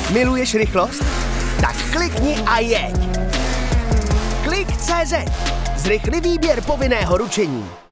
Miluješ rychlost? Tak klikni a jeď! Klik.cz. Zrychli výběr povinného ručení.